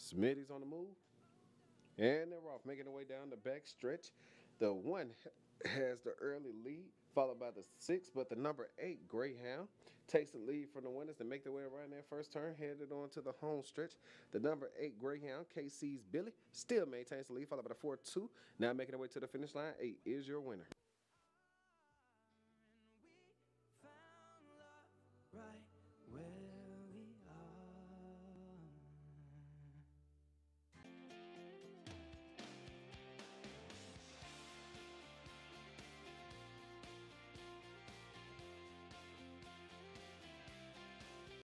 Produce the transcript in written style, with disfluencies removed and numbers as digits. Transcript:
Smitty's on the move. And they're off, making their way down the back stretch. The 1 has the early lead, followed by the 6, but the number 8, Greyhound, takes the lead from the winners to make their way around their first turn, headed on to the home stretch. The number 8, Greyhound, KC's Billy, still maintains the lead, followed by the 4-2. Now making their way to the finish line. 8 is your winner.